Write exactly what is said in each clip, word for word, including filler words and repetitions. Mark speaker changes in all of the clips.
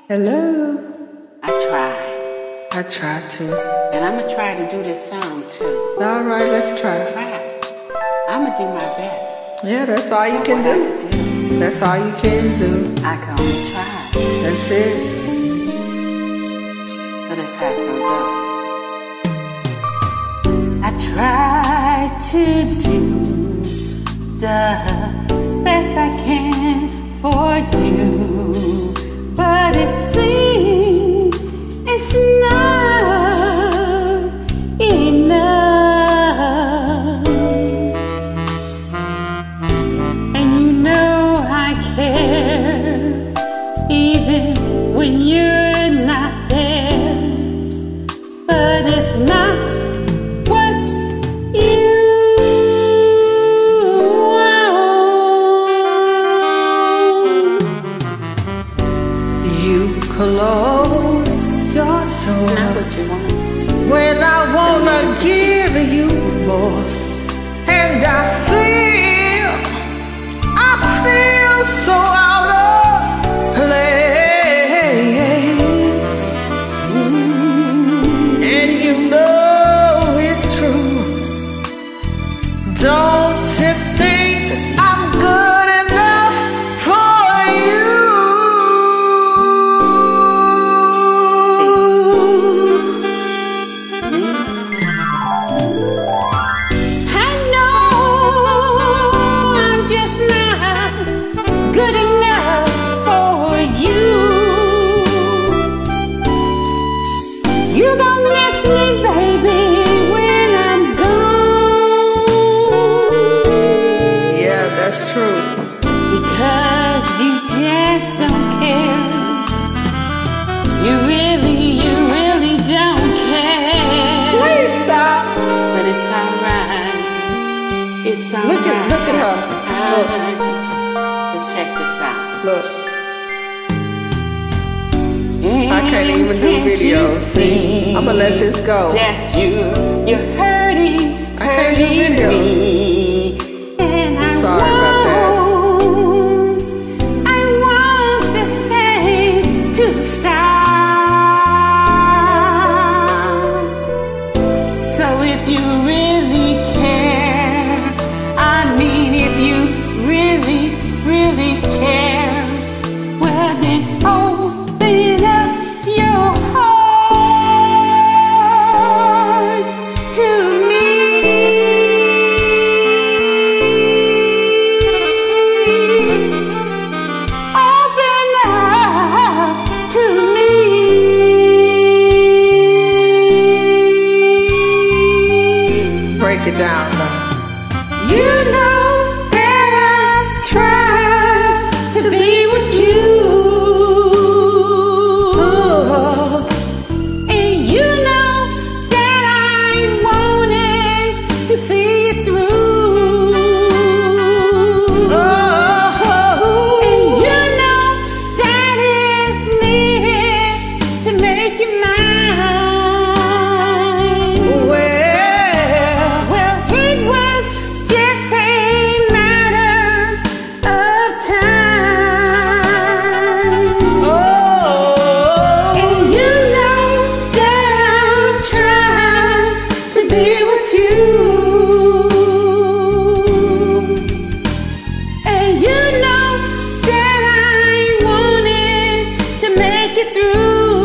Speaker 1: Hello.
Speaker 2: I tried.
Speaker 1: I tried to.
Speaker 2: And I'm going to try to do this song too.
Speaker 1: All right, let's try.
Speaker 2: Try. I'm going to do my best.
Speaker 1: Yeah, that's all you can do.
Speaker 2: do.
Speaker 1: That's all you can do.
Speaker 2: I can only try.
Speaker 1: That's it.
Speaker 2: So this how it's going to go. I tried to do the best I can for you, but it seems it's not enough. And you know I care, even when you're not there, but it's not what you
Speaker 1: You close your door
Speaker 2: not what you want.
Speaker 1: when I wanna give you more, and I feel, I feel so out of place, and you know it's true. Don't you think I'm good enough for you?
Speaker 2: I know I'm just not good enough for you. You gon' miss me, baby, when I'm gone.
Speaker 1: Yeah, that's true.
Speaker 2: Because you just don't care. You really, you really don't care.
Speaker 1: Please stop.
Speaker 2: But it's alright. It's alright.
Speaker 1: Look at, look at her.
Speaker 2: Let's check this out.
Speaker 1: Look, look. I can't even do videos. See, I'm gonna let this go.
Speaker 2: That you, you're hurting,
Speaker 1: I can't do
Speaker 2: hurting
Speaker 1: videos.
Speaker 2: me. And I
Speaker 1: Sorry about that.
Speaker 2: won't, I want this pain to stop. So if you really care, I mean if you really, really care, well then open up your heart to me. Open up to me.
Speaker 1: Break it down now. You know that I'm trying to be with you.
Speaker 2: And you know that I wanted to see it through.
Speaker 1: Oh,
Speaker 2: And you know that it's needed to make you mine.
Speaker 1: well,
Speaker 2: Well, it was just a matter of time.
Speaker 1: oh,
Speaker 2: And you know that I'm trying to be with you. And you know that I wanted to make it through.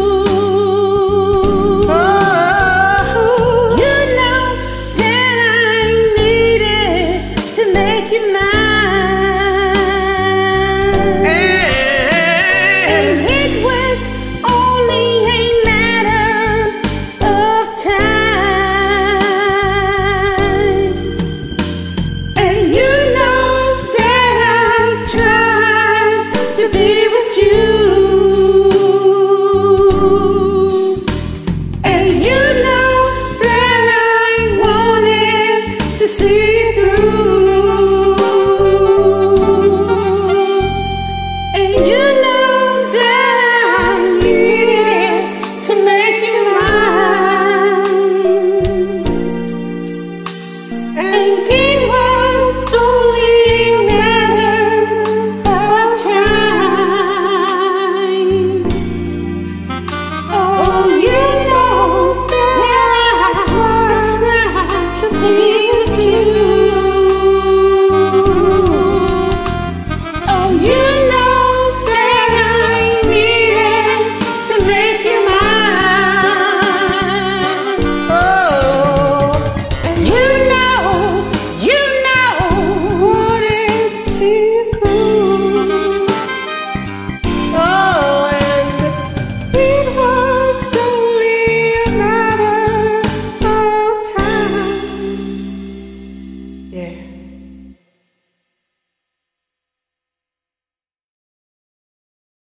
Speaker 1: oh,
Speaker 2: You know that I needed to make you mine. And
Speaker 1: and
Speaker 2: it was only a matter of time. And you know that I'm trying to be with